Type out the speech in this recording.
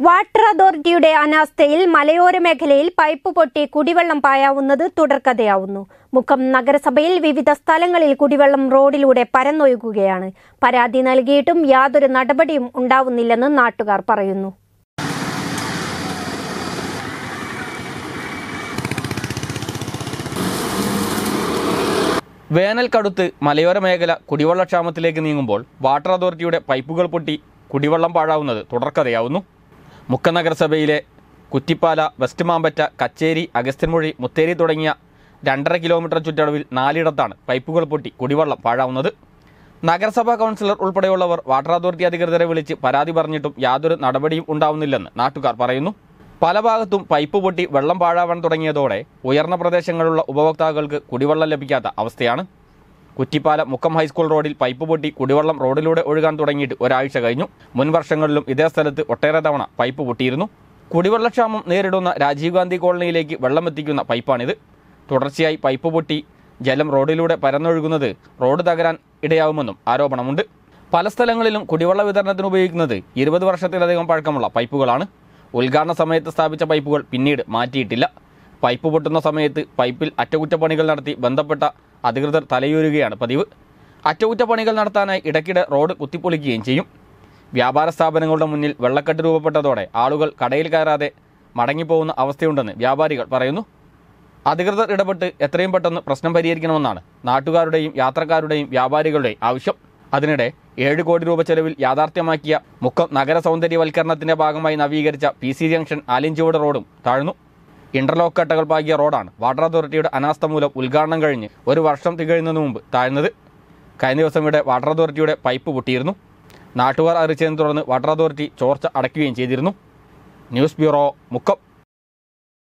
Water അതോറിറ്റിയുടെ അനാസ്ഥയിൽ മലയോര മേഖലയിൽ പൈപ്പ് പൊട്ടി കുടിവെള്ളം പായാവുന്നത് തുടർക്കഥയാവുന്നു. മുക്കം നഗരസഭയിൽ വിവിധ സ്ഥലങ്ങളിൽ കുടിവെള്ളം റോഡിലൂടെ പരന്നൊഴുകുകയാണ്. പരാതി നൽകിയിട്ടും യാതൊരു നടപടിയും ഉണ്ടാവുന്നില്ലെന്ന് നാട്ടുകാർ പറയുന്നു. വേനൽ കടുത്ത് മലയോര മേഖല കുടിവെള്ളക്ഷാമത്തിലേക്ക് നീങ്ങുമ്പോൾ വാട്ടർ അതോറിറ്റിയുടെ പൈപ്പുകൾ പൊട്ടി കുടിവെള്ളം പാഴാവുന്നത് തുടർക്കഥയാവുന്നു. മുക്കം നഗരസഭയിലെ കുറ്റിപ്പാല, വെസ്റ്റ് മാമ്പറ്റ, കച്ചേരി, അഗസ്ത്യൻമൊഴി, മുത്തേരി തുടങ്ങിയ 2.5 കിലോമീറ്റർ ചുറ്റളവിൽ 4 പൈപ്പുകൾ പൊട്ടി കുടിവെള്ളം പാഴാവുന്നത്. നഗരസഭാ കൗൺസിലർ ഉൾപ്പെടെയുള്ളവർ വാട്ടർ അതോറിറ്റി അധികൃതരെ വിളിച്ച് പരാതി പറഞ്ഞിട്ടും യാതൊരു നടപടിയും ഉണ്ടാവുന്നില്ലെന്ന് നാട്ടുകാർ പറയുന്നു. പല ഭാഗത്തും പൈപ്പ് പൊട്ടി വെള്ളം പാഴാവാൻ തുടങ്ങിയതോടെ ഉയർന്ന പ്രദേശങ്ങളിലുള്ള ഉപഭോക്താക്കൾക്ക് കുടിവെള്ളം ലഭിക്കാത്ത അവസ്ഥയാണ്. കുറ്റിപ്പാല മുക്കം ഹൈസ്കൂൾ റോഡിൽ പൈപ്പ് പൊട്ടി കുടിവെള്ളം റോഡിലൂടെ ഒഴുകാൻ തുടങ്ങിയിട്ട് ഒരാഴ്ച കഴിഞ്ഞു. മുൻ വർഷങ്ങളിലും ഇതേ സ്ഥലത്ത് ഒട്ടേറെ തവണ പൈപ്പ് പൊട്ടിയിരുന്നു. കുടിവെള്ളക്ഷാമം നേരിടുന്ന രാജീവ് ഗാന്ധി കോളനിയിലേക്ക് വെള്ളം എത്തിക്കുന്ന പൈപ്പാണിത്. തുടർച്ചയായി പൈപ്പ് പൊട്ടി ജലം റോഡിലൂടെ പരന്നൊഴുകുന്നത് റോഡ് തകരാൻ ഇടയാവുമെന്നും ആരോപണമുണ്ട്. പല സ്ഥലങ്ങളിലും കുടിവെള്ള വിതരണത്തിന് ഉപയോഗിക്കുന്നത് 20 വർഷത്തിലധികം പഴക്കമുള്ള പൈപ്പുകളാണ്. ഉദ്ഘാടന സമയത്ത് സ്ഥാപിച്ച പൈപ്പുകൾ പിന്നീട് മാറ്റിയിട്ടില്ല. പൈപ്പ് പൊട്ടുന്ന സമയത്ത് പൈപ്പിൽ അറ്റകുറ്റപ്പണികൾ നടത്തി ബന്ധപ്പെട്ട അധികൃതർ തലയൂരുകയാണ് പതിവ്. അറ്റകുറ്റപ്പണികൾ നടത്താനായി ഇടയ്ക്കിടെ റോഡ് കുത്തിപ്പൊളിക്കുകയും ചെയ്യും. വ്യാപാര സ്ഥാപനങ്ങളുടെ മുന്നിൽ വെള്ളക്കെട്ട് രൂപപ്പെട്ടതോടെ ആളുകൾ കടയിൽ കയറാതെ മടങ്ങിപ്പോകുന്ന അവസ്ഥയുണ്ടെന്ന് വ്യാപാരികൾ പറയുന്നു. അധികൃതർ ഇടപെട്ട് എത്രയും പെട്ടെന്ന് പ്രശ്നം പരിഹരിക്കണമെന്നാണ് നാട്ടുകാരുടെയും യാത്രക്കാരുടെയും വ്യാപാരികളുടെയും ആവശ്യം. അതിനിടെ 7 കോടി രൂപ ചെലവിൽ യാഥാർത്ഥ്യമാക്കിയ മുക്കം നഗര സൗന്ദര്യവൽക്കരണത്തിന്റെ ഭാഗമായി നവീകരിച്ച PC ജംഗ്ഷൻ ആലിഞ്ചുവട് റോഡും താഴ്ന്നു. ഇന്റർലോക്ക് കട്ടകൾ പാകിയ റോഡാണ് വാട്ടർ അതോറിറ്റിയുടെ അനാസ്ഥ മൂലം ഉദ്ഘാടനം കഴിഞ്ഞ് 1 വർഷം തികയുന്നതിന് മുമ്പ് താഴ്ന്നത്. കഴിഞ്ഞ ദിവസം ഇവിടെ വാട്ടർ അതോറിറ്റിയുടെ പൈപ്പ് പൊട്ടിയിരുന്നു. നാട്ടുകാർ അറിയിച്ചതിനെ തുടർന്ന് വാട്ടർ അതോറിറ്റി ചോർച്ച അടയ്ക്കുകയും ചെയ്തിരുന്നു. News bureau, Mukkam.